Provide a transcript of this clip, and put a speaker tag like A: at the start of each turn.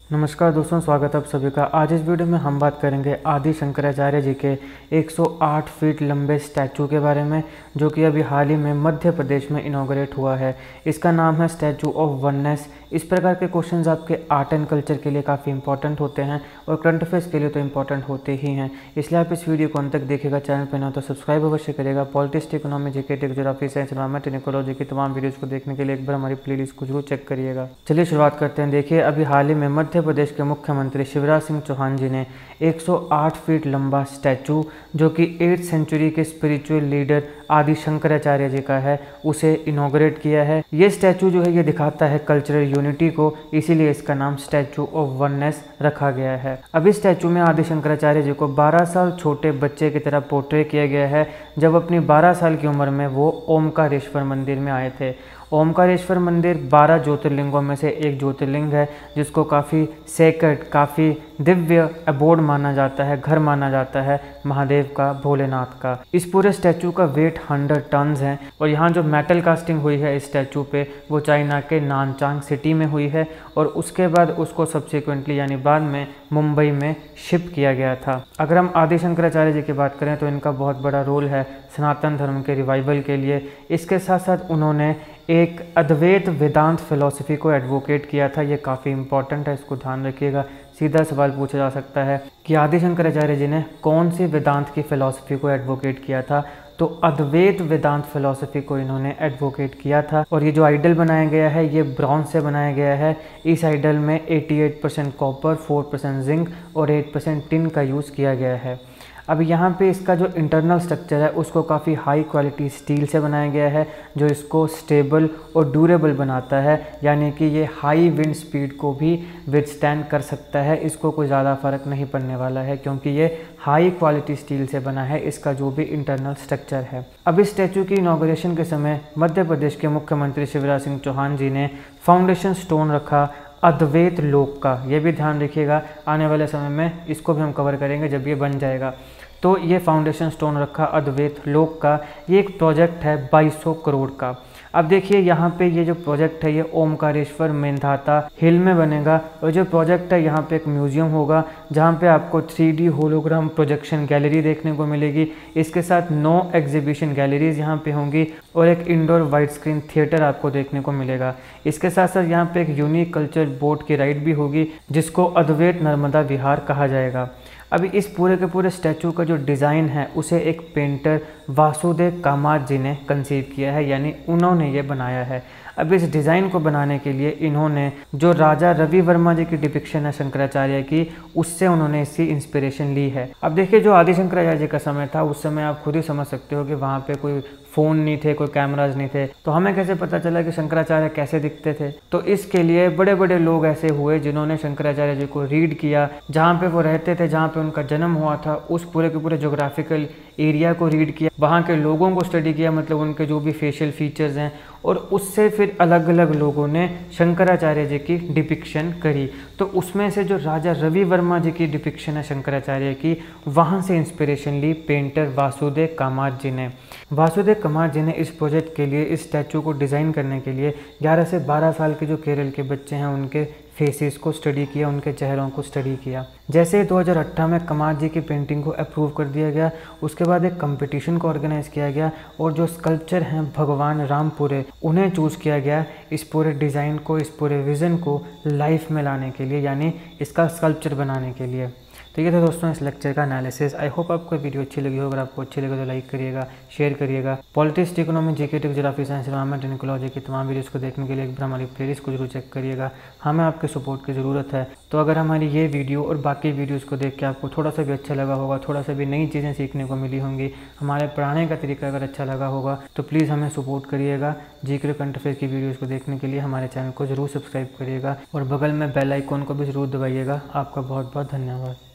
A: नमस्कार दोस्तों, स्वागत है आप सभी का। आज इस वीडियो में हम बात करेंगे आदि शंकराचार्य जी के 108 फीट लंबे स्टैचू के बारे में, जो कि अभी हाल ही में मध्य प्रदेश में इनॉग्रेट हुआ है। इसका नाम है स्टैचू ऑफ वननेस। इस प्रकार के क्वेश्चंस आपके आर्ट एंड कल्चर के लिए काफ़ी इंपॉर्टेंट होते हैं और करंट अफेयर्स के लिए तो इंपॉर्टेंट होते ही हैं, इसलिए आप इस वीडियो को अंत तक देखिएगा। चैनल पर ना तो सब्सक्राइब अवश्य करेगा। Politics, economy, GK, geography, science, environment, ecology की तमाम वीडियोज़ को देखने के लिए एक बार हमारी प्लेलिस्ट को जरूर चेक करिएगा। चलिए शुरुआत करते हैं। देखिए, अभी हाल ही में मध्य प्रदेश के मुख्यमंत्री शिवराज सिंह चौहान जी ने 108 फीट लंबा स्टैचू, जो कि 8th सेंचुरी के स्पिरिचुअल लीडर आदि शंकराचार्य जी का है, उसे इनॉग्रेट किया है। ये स्टैचू जो है ये दिखाता है कल्चरल यूनिटी को, इसीलिए इसका नाम स्टैचू ऑफ वननेस रखा गया है। अब इस स्टैचू में आदि शंकराचार्य जी को 12 साल छोटे बच्चे की तरह पोर्ट्रे किया गया है, जब अपनी 12 साल की उम्र में वो ओमकारेश्वर मंदिर में आए थे। ओमकारेश्वर मंदिर 12 ज्योतिर्लिंगों में से एक ज्योतिर्लिंग है, जिसको काफ़ी सेक्रेड, काफ़ी दिव्य अबोर्ड माना जाता है, घर माना जाता है महादेव का, भोलेनाथ का। इस पूरे स्टैचू का वेट 100 टन्स है और यहाँ जो मेटल कास्टिंग हुई है इस स्टैचू पे, वो चाइना के नानचांग सिटी में हुई है और उसके बाद उसको सब्सिक्वेंटली यानी बाद में मुंबई में शिप किया गया था। अगर हम आदि शंकराचार्य जी की बात करें तो इनका बहुत बड़ा रोल है सनातन धर्म के रिवाइवल के लिए। इसके साथ साथ उन्होंने एक अद्वैत वेदांत फिलॉसफी को एडवोकेट किया था। ये काफ़ी इंपॉर्टेंट है, इसको ध्यान रखिएगा। सीधा सवाल पूछा जा सकता है कि आदि शंकराचार्य जी ने कौन सी वेदांत की फिलॉसफी को एडवोकेट किया था, तो अद्वैत वेदांत फिलॉसफी को इन्होंने एडवोकेट किया था। और ये जो आइडल बनाया गया है ये ब्रॉन्ज से बनाया गया है। इस आइडल में 88% कॉपर, 4% जिंक और 8% टिन का यूज़ किया गया है। अब यहाँ पे इसका जो इंटरनल स्ट्रक्चर है उसको काफ़ी हाई क्वालिटी स्टील से बनाया गया है, जो इसको स्टेबल और ड्यूरेबल बनाता है, यानी कि ये हाई विंड स्पीड को भी विथस्टैंड कर सकता है। इसको कोई ज़्यादा फर्क नहीं पड़ने वाला है, क्योंकि ये हाई क्वालिटी स्टील से बना है, इसका जो भी इंटरनल स्ट्रक्चर है। अब इस स्टैचू की इनॉग्रेशन के समय मध्य प्रदेश के मुख्यमंत्री शिवराज सिंह चौहान जी ने फाउंडेशन स्टोन रखा अद्वैत लोक का। ये भी ध्यान रखिएगा, आने वाले समय में इसको भी हम कवर करेंगे जब ये बन जाएगा। तो ये फाउंडेशन स्टोन रखा अद्वैत लोक का। ये एक प्रोजेक्ट है 2200 करोड़ का। अब देखिए यहाँ पे ये जो प्रोजेक्ट है ये ओमकारेश्वर मेंधाता हिल में बनेगा और जो प्रोजेक्ट है यहाँ पे एक म्यूजियम होगा, जहाँ पे आपको 3D होलोग्राम प्रोजेक्शन गैलरी देखने को मिलेगी। इसके साथ 9 एग्जीबिशन गैलरीज यहाँ पे होंगी और एक इंडोर वाइड स्क्रीन थिएटर आपको देखने को मिलेगा। इसके साथ साथ यहाँ पे एक यूनिक कल्चर बोट की राइड भी होगी, जिसको अद्वैत नर्मदा विहार कहा जाएगा। अभी इस पूरे के पूरे स्टैचू का जो डिज़ाइन है उसे एक पेंटर वासुदेव कामात जी ने कंसीव किया है, यानी उन्होंने ये बनाया है। अब इस डिज़ाइन को बनाने के लिए इन्होंने जो राजा रवि वर्मा जी की डिपिक्शन है शंकराचार्य की, उससे उन्होंने इसकी इंस्पिरेशन ली है। अब देखिए, जो आदि शंकराचार्य जी का समय था उस समय आप खुद ही समझ सकते हो कि वहाँ पे कोई फ़ोन नहीं थे, कोई कैमराज नहीं थे, तो हमें कैसे पता चला कि शंकराचार्य कैसे दिखते थे। तो इसके लिए बड़े बड़े लोग ऐसे हुए जिन्होंने शंकराचार्य जी को रीड किया, जहाँ पे वो रहते थे, जहाँ पे उनका जन्म हुआ था, उस पूरे के पूरे जोग्राफिकल एरिया को रीड किया, वहाँ के लोगों को स्टडी किया, मतलब उनके जो भी फेशियल फीचर्स हैं, और उससे फिर अलग अलग लोगों ने शंकराचार्य जी की डिपिक्शन करी। तो उसमें से जो राजा रवि वर्मा जी की डिपिक्शन है शंकराचार्य की, वहाँ से इंस्पिरेशन ली पेंटर वासुदेव कामात जी ने। वासुदेव कामात जी ने इस प्रोजेक्ट के लिए, इस स्टैचू को डिज़ाइन करने के लिए 11 से 12 साल के जो केरल के बच्चे हैं उनके फेसेस को स्टडी किया, उनके चेहरों को स्टडी किया। जैसे 2018 में कामात जी की पेंटिंग को अप्रूव कर दिया गया, उसके बाद एक कंपटीशन को ऑर्गेनाइज किया गया और जो स्कल्पचर हैं भगवान रामपुरे, उन्हें चूज़ किया गया इस पूरे डिज़ाइन को, इस पूरे विज़न को लाइफ में लाने के लिए, यानी इसका स्कल्पचर बनाने के लिए। तो ये था दोस्तों इस लेक्चर का एनालिसिस। आई होप आपको वीडियो अच्छी लगी हो। अगर आपको अच्छी लगे तो लाइक करिएगा, शेयर करिएगा। Politics, economy, GK, geography, science, environment, ecology की तमाम वीडियोस को देखने के लिए एक बार हमारी प्लेलिस्ट को जरूर चेक करिएगा। हमें आपके सपोर्ट की ज़रूरत है। तो अगर हमारी ये वीडियो और बाकी वीडियोज़ को देख के आपको थोड़ा सा भी अच्छा लगा होगा, थोड़ा सा भी नई चीज़ें सीखने को मिली होंगी, हमारे पढ़ाने का तरीका अगर अच्छा लगा होगा, तो प्लीज़ हमें सपोर्ट करिएगा। जीके करंट अफेयर की वीडियोज़ को देखने के लिए हमारे चैनल को ज़रूर सब्सक्राइब करिएगा और बगल में बेल आइकॉन को भी ज़रूर दबाइएगा। आपका बहुत बहुत धन्यवाद।